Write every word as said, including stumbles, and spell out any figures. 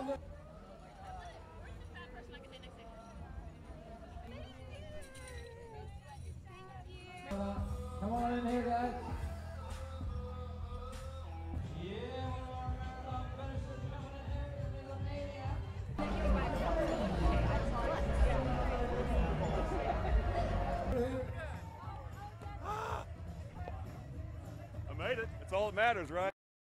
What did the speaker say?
on the. Uh, come on in here, guys. Yeah, one of our marathon finishers coming in here. He's a maniac. I made it. That's all that matters, right?